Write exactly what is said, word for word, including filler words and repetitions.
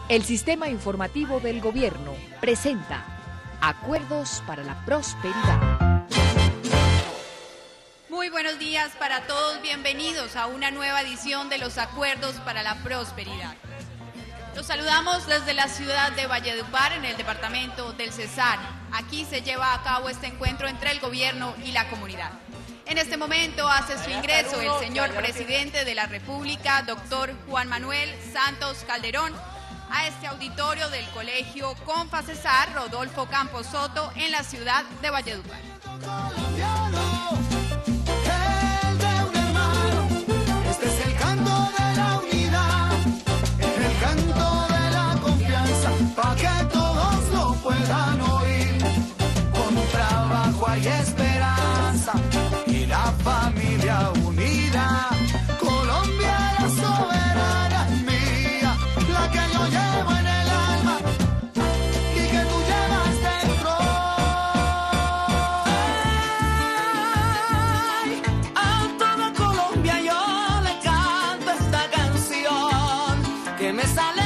El Sistema Informativo del Gobierno presenta Acuerdos para la Prosperidad. Muy buenos días para todos, bienvenidos a una nueva edición de los Acuerdos para la Prosperidad. Los saludamos desde la ciudad de Valledupar, en el departamento del Cesar. Aquí se lleva a cabo este encuentro entre el gobierno y la comunidad. En este momento hace su ingreso el señor presidente de la República, doctor Juan Manuel Santos Calderón, a este auditorio del Colegio Confacesar Rodolfo Campos Soto en la ciudad de Valledupar. Este es el canto de la unidad, el canto de la confianza, para que todos lo puedan oír. Con trabajo hay esperanza y la familia unida. Colombia la soberana es mía, la que yo llevo en el alma y que tú llevas dentro. Ay, a toda Colombia yo le canto esta canción que me sale